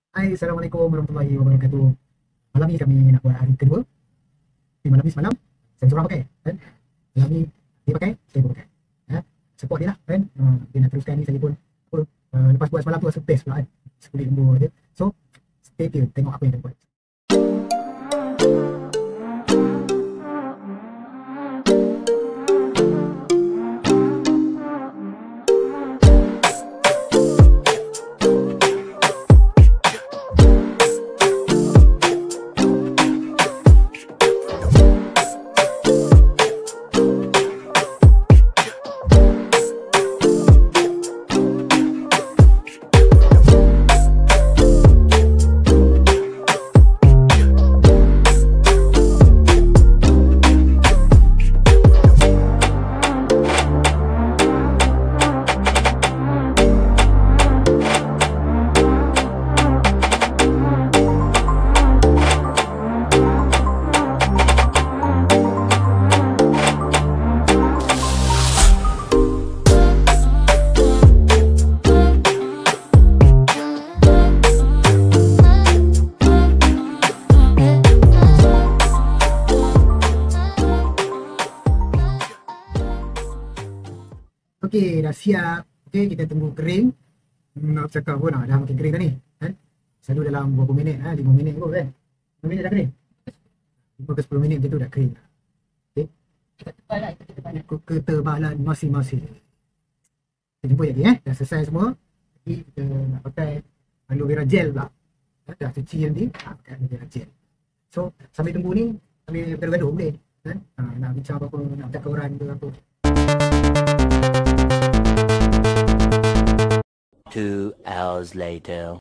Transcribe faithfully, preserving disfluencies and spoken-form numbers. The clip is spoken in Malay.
Hai, Assalamualaikum warahmatullahi wabarakatuh. Malam ni kami nak buat hari kedua. Di malam ni semalam, saya seorang pakai. Kan? Malam ni dia pakai, saya pun pakai. Ha? Support dia lah. Kan? Uh, dia nak teruskan ni, saya pun apa, uh, lepas buat semalam tu rasa best pula kan. Sekulit lembur je. So, stay tune. Tengok apa yang kita buat. Okey, dah siap. Okey, kita tunggu kering. Hmm, nak cakap pun lah, dah makin kering dah ni. Kan? Selalu dalam berapa minit, ha? lima minit kot kan? lima minit dah kering? lima ke sepuluh minit macam tu dah kering. Okey? Ketebalan, ketebalan. Ketebalan masing-masing. Kita jumpa lagi eh. Dah selesai semua. Jadi kita nak pakai aloe vera gel pula. Ha? Dah cuci nanti, ha, pakai aloe vera gel. So, sambil tunggu ni, sambil gaduh-gaduh boleh. Kan? Ha, nak bincang apa-apa, nak cakap orang ke apa. Two hours later.